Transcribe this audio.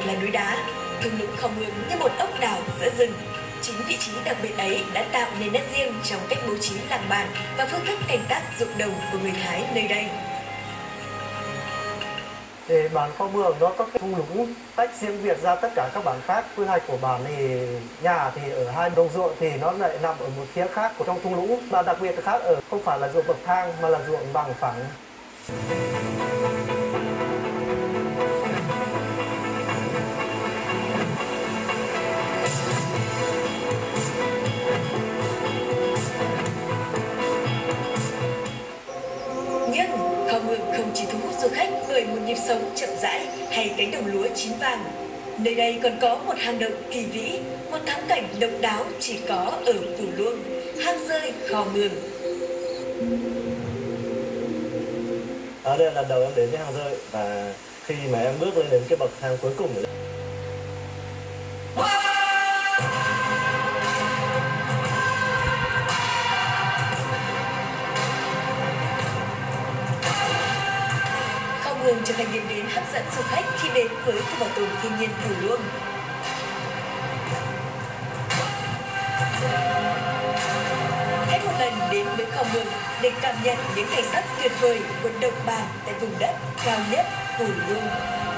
là núi đá, thung lũng Khao Mường như một ốc đảo giữa rừng. Chính vị trí đặc biệt ấy đã tạo nên nét riêng trong cách bố trí làng bản và phương thức canh tác ruộng đồng của người Thái nơi đây. Thì bản Khao Mường nó có cái thung lũng tách riêng biệt ra tất cả các bản khác. Quy hoạch của bản thì nhà thì ở hai đồng ruộng thì nó lại nằm ở một phía khác của trong thung lũng. Và đặc biệt khác ở không phải là ruộng bậc thang mà là ruộng bằng phẳng. Nhưng Khao Mường không chỉ thu hút du khách bởi một nhịp sống chậm rãi hay cánh đồng lúa chín vàng. Nơi đây còn có một hang động kỳ vĩ, một thắng cảnh độc đáo chỉ có ở Củ Luông, hang rơi Khao Mường. Ở đây là lần đầu em đến với hang rơi và khi mà em bước lên đến cái bậc thang cuối cùng nữa. Khao Mường trở thành điểm đến hấp dẫn du khách khi đến với khu bảo tồn thiên nhiên Củ Luông. Hãy một lần đến với Khao Mường để cảm nhận những cảnh sắc tuyệt vời của đồng bào tại vùng đất cao nhất Củ Luông.